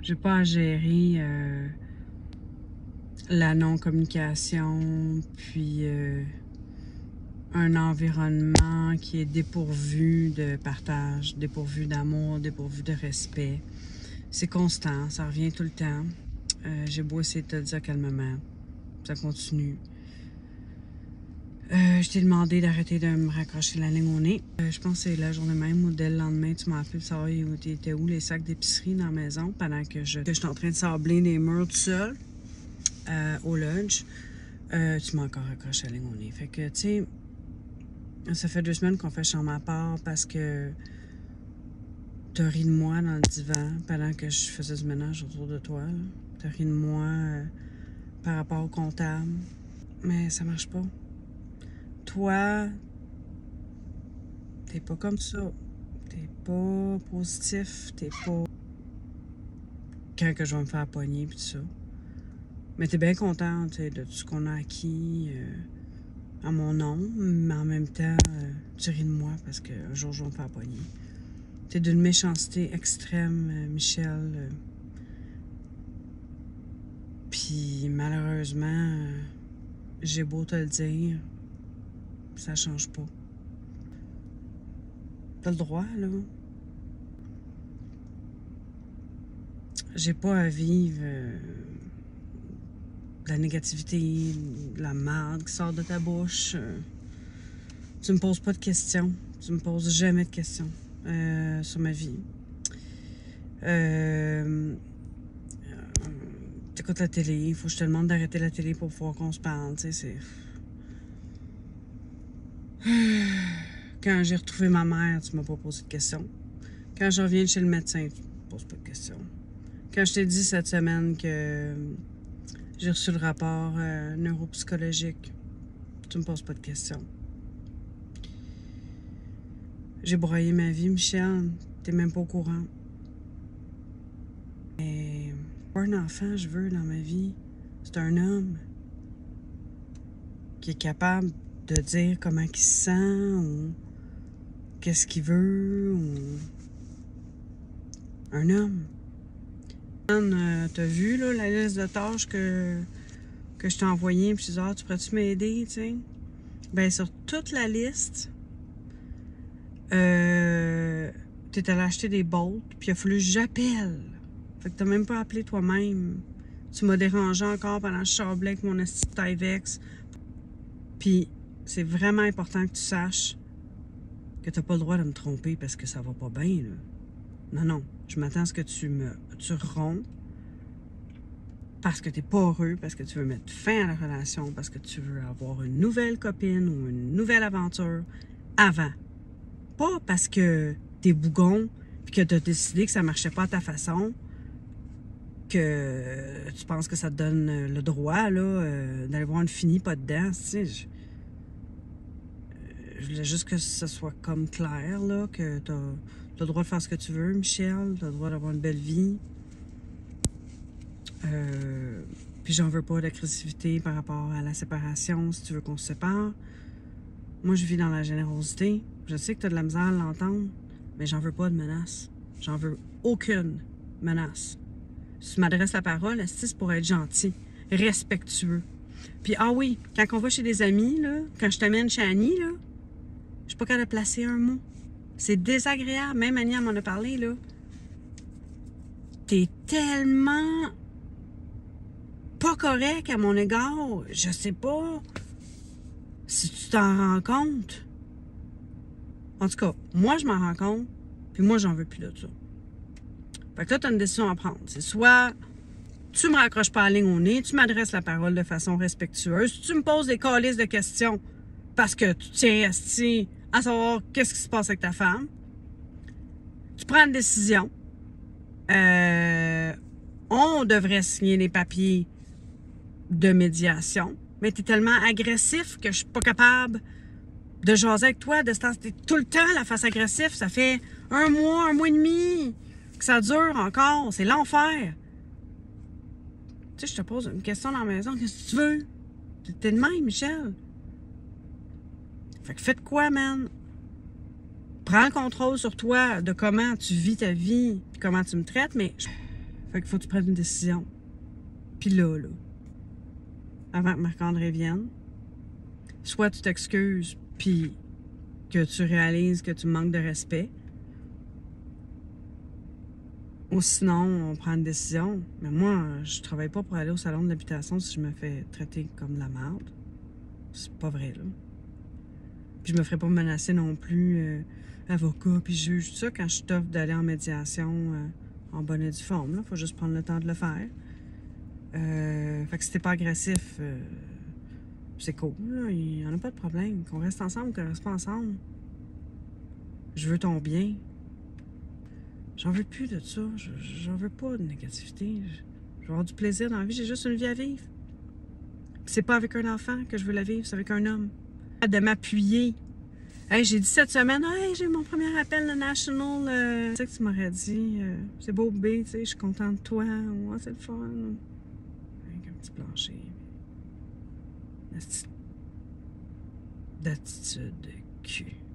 J'ai pas à gérer la non-communication, puis un environnement qui est dépourvu de partage, dépourvu d'amour, dépourvu de respect. C'est constant, ça revient tout le temps. J'ai beau essayer de te le dire calmement, ça continue. Je t'ai demandé d'arrêter de me raccrocher la ligne au nez. Je pense que c'est la journée même ou dès le lendemain, tu m'as appelé pour savoir où t'étais où les sacs d'épicerie dans la maison pendant que je suis en train de sabler des murs tout seul au lunch. Tu m'as encore raccroché la ligne au nez. Fait que, tu sais, ça fait 2 semaines qu'on fait chambre à part parce que t'as ri de moi dans le divan pendant que je faisais du ménage autour de toi. T'as ri de moi par rapport au comptable. Mais ça marche pas. Toi, t'es pas comme ça. T'es pas positif. T'es pas... Quand que je vais me faire pogner pis tout ça. Mais t'es bien contente de tout ce qu'on a acquis à mon nom. Mais en même temps, tu ris de moi parce qu'un jour, je vais me faire pogner. T'es d'une méchanceté extrême, Michel. Puis malheureusement, j'ai beau te le dire, ça change pas. T'as le droit, là. J'ai pas à vivre de la négativité, de la merde qui sort de ta bouche. Tu me poses pas de questions. Tu me poses jamais de questions sur ma vie. T'écoutes la télé, il faut que je te demande d'arrêter la télé pour pouvoir qu'on se parle, tu sais, c'est... Quand j'ai retrouvé ma mère, tu m'as pas posé de questions. Quand je reviens de chez le médecin, tu me poses pas de questions. Quand je t'ai dit cette semaine que j'ai reçu le rapport neuropsychologique, tu me poses pas de questions. J'ai broyé ma vie, Michel, t'es même pas au courant. Mais un enfant, je veux, dans ma vie, c'est un homme qui est capable de dire comment il se sent ou qu'est-ce qu'il veut ou... Un homme. T'as vu là, la liste de tâches que je t'ai envoyée, puis je disais, tu pourrais-tu m'aider, tu sais? Ben, sur toute la liste, t'es allé acheter des bolts, puis il a fallu que j'appelle. Fait que t'as même pas appelé toi-même. Tu m'as dérangé encore pendant que je sablais avec mon esti de Tyvex. Puis, c'est vraiment important que tu saches que t'as pas le droit de me tromper parce que ça va pas bien, là. Non, non. Je m'attends à ce que tu romps parce que t'es pas heureux, parce que tu veux mettre fin à la relation, parce que tu veux avoir une nouvelle copine ou une nouvelle aventure avant. Pas parce que t'es bougon puis que t'as décidé que ça marchait pas à ta façon, que tu penses que ça te donne le droit là d'aller voir une fille pas dedans. Tu sais, je voulais juste que ça soit comme clair, là, que t'as le droit de faire ce que tu veux, Michel. T'as le droit d'avoir une belle vie. Puis j'en veux pas d'agressivité par rapport à la séparation, si tu veux qu'on se sépare. Moi, je vis dans la générosité. Je sais que t'as de la misère à l'entendre, mais j'en veux pas de menace. J'en veux aucune menace. Si tu m'adresses la parole, c'est pour être gentil, respectueux. Puis, ah oui, quand on va chez des amis, là, quand je t'amène chez Annie, là, je suis pas capable de placer un mot. C'est désagréable. Même Annie, elle m'en a parlé, là. T'es tellement pas correct à mon égard. Je sais pas si tu t'en rends compte. En tout cas, moi, je m'en rends compte. Puis moi, j'en veux plus de ça. Fait que là, t'as une décision à prendre. C'est soit tu me raccroches pas la ligne au nez, tu m'adresses la parole de façon respectueuse, tu me poses des calices de questions parce que tu tiens à savoir qu'est-ce qui se passe avec ta femme. Tu prends une décision. On devrait signer les papiers de médiation, mais tu es tellement agressif que je suis pas capable de jaser avec toi, de t'es tout le temps la face agressive. Ça fait un mois et demi que ça dure encore. C'est l'enfer. Tu sais, je te pose une question dans la maison. Qu'est-ce que tu veux? T'es de même, Michel. Fait que fais de quoi, man? Prends le contrôle sur toi de comment tu vis ta vie et comment tu me traites, mais Fait qu'il faut que tu prennes une décision. Puis là, avant que Marc-André vienne, soit tu t'excuses, puis que tu réalises que tu manques de respect, ou sinon, on prend une décision. Mais moi, je travaille pas pour aller au salon de l'habitation si je me fais traiter comme de la merde. C'est pas vrai, là. Puis je me ferais pas menacer non plus, avocat, puis juge, tout ça, quand je t'offre d'aller en médiation en bonne et due forme. Là, faut juste prendre le temps de le faire. Fait que si t'es pas agressif, c'est cool, là. Il y en a pas de problème. Qu'on reste ensemble, qu'on reste pas ensemble. Je veux ton bien. J'en veux plus de ça. J'en veux pas de négativité. Je veux avoir du plaisir dans la vie. J'ai juste une vie à vivre. Puis c'est pas avec un enfant que je veux la vivre, c'est avec un homme. De m'appuyer. Hey, j'ai dit cette semaine, hey, j'ai eu mon premier appel de National. Tu sais que tu m'aurais dit, c'est beau bébé, tu sais, je suis contente de toi. Ouais, c'est le fun. Avec un petit plancher. D'attitude de cul.